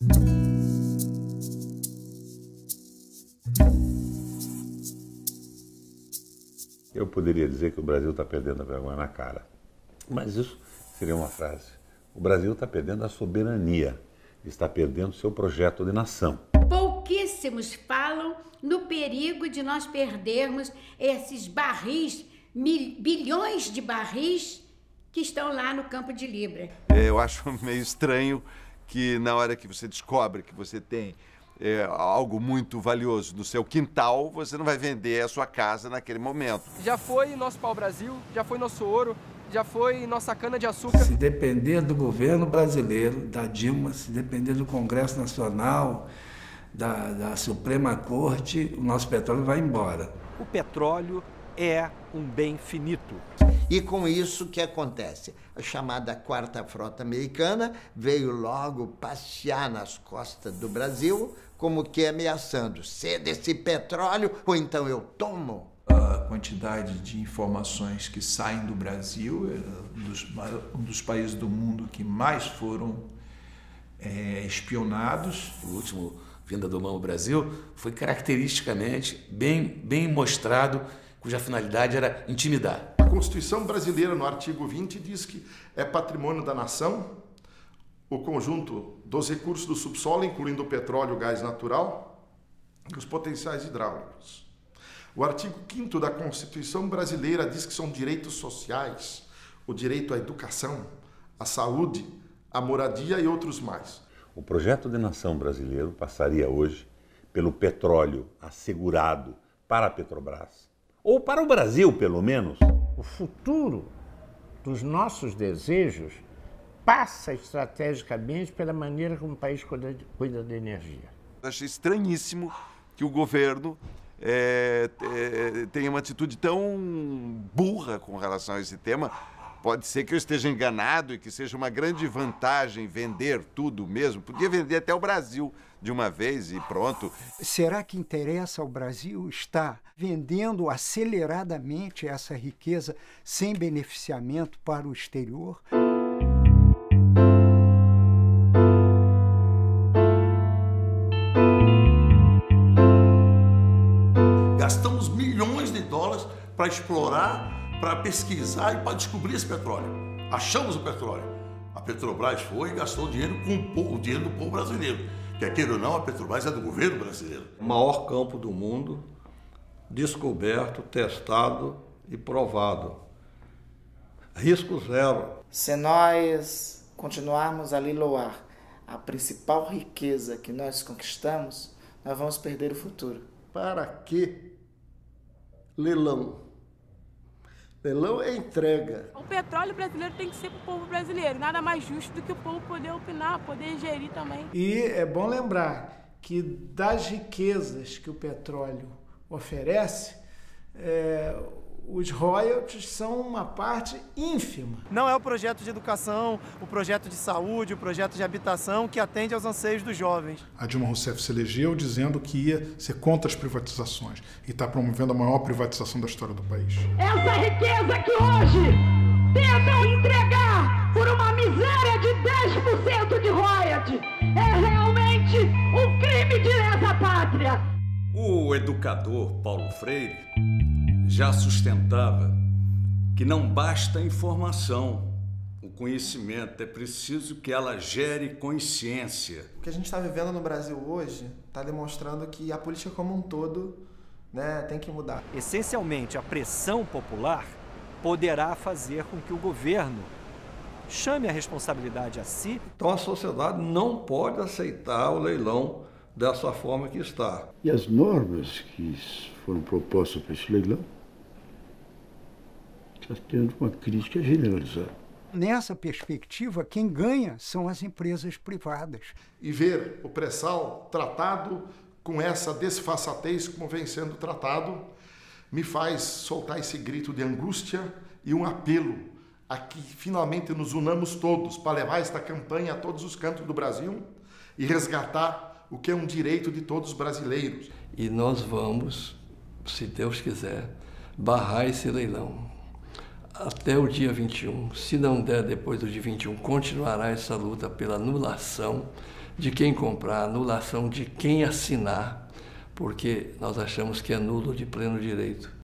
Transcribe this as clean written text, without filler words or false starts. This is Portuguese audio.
Eu poderia dizer que o Brasil está perdendo a vergonha na cara, mas isso seria uma frase. O Brasil está perdendo a soberania, está perdendo seu projeto de nação. Pouquíssimos falam no perigo de nós perdermos esses barris, bilhões de barris que estão lá no Campo de Libra. Eu acho meio estranho que na hora que você descobre que você tem algo muito valioso no seu quintal, você não vai vender a sua casa naquele momento. Já foi nosso pau-brasil, já foi nosso ouro, já foi nossa cana-de-açúcar. Se depender do governo brasileiro, da Dilma, se depender do Congresso Nacional, da Suprema Corte, o nosso petróleo vai embora. O petróleo é um bem finito. E com isso, o que acontece? A chamada Quarta Frota Americana veio logo passear nas costas do Brasil, como que ameaçando: ceda esse petróleo ou então eu tomo. A quantidade de informações que saem do Brasil é um dos países do mundo que mais foram espionados. O último Vinda do Mão ao Brasil foi caracteristicamente bem mostrado, cuja finalidade era intimidar. A Constituição brasileira, no artigo 20, diz que é patrimônio da nação o conjunto dos recursos do subsolo, incluindo o petróleo, o gás natural e os potenciais hidráulicos. O artigo 5º da Constituição brasileira diz que são direitos sociais, o direito à educação, à saúde, à moradia e outros mais. O projeto de nação brasileiro passaria hoje pelo petróleo assegurado para a Petrobras, ou para o Brasil, pelo menos. O futuro dos nossos desejos passa estrategicamente pela maneira como o país cuida da energia. Eu achei estranhíssimo que o governo tenha uma atitude tão burra com relação a esse tema. Pode ser que eu esteja enganado e que seja uma grande vantagem vender tudo mesmo. Podia vender até o Brasil de uma vez e pronto. Será que interessa ao Brasil estar vendendo aceleradamente essa riqueza sem beneficiamento para o exterior? Gastamos milhões de dólares para explorar, para pesquisar e para descobrir esse petróleo. Achamos o petróleo. A Petrobras foi e gastou dinheiro com o dinheiro do povo brasileiro. Quer queira ou não, a Petrobras é do governo brasileiro. O maior campo do mundo, descoberto, testado e provado. Risco zero. Se nós continuarmos a leiloar a principal riqueza que nós conquistamos, nós vamos perder o futuro. Para que leilão? Leilão é entrega. O petróleo brasileiro tem que ser para o povo brasileiro. Nada mais justo do que o povo poder opinar, poder gerir também. E é bom lembrar que das riquezas que o petróleo oferece, os royalties são uma parte ínfima. Não é o projeto de educação, o projeto de saúde, o projeto de habitação que atende aos anseios dos jovens. A Dilma Rousseff se elegeu dizendo que ia ser contra as privatizações e está promovendo a maior privatização da história do país. Essa riqueza que hoje tentam entregar por uma miséria de 10% de royalties é realmente um crime de lesa pátria. O educador Paulo Freire já sustentava que não basta a informação, o conhecimento, é preciso que ela gere consciência. O que a gente está vivendo no Brasil hoje está demonstrando que a política como um todo, tem que mudar. Essencialmente, a pressão popular poderá fazer com que o governo chame a responsabilidade a si. Então a sociedade não pode aceitar o leilão dessa forma que está. E as normas que foram propostas para esse leilão está tendo uma crítica generalizada. Nessa perspectiva, quem ganha são as empresas privadas. E ver o pré-sal tratado com essa desfaçatez como vem sendo tratado, me faz soltar esse grito de angústia e um apelo a que finalmente nos unamos todos para levar esta campanha a todos os cantos do Brasil e resgatar o que é um direito de todos os brasileiros. E nós vamos, se Deus quiser, barrar esse leilão até o dia 21. Se não der depois do dia 21, continuará essa luta pela anulação de quem comprar, anulação de quem assinar, porque nós achamos que é nulo de pleno direito.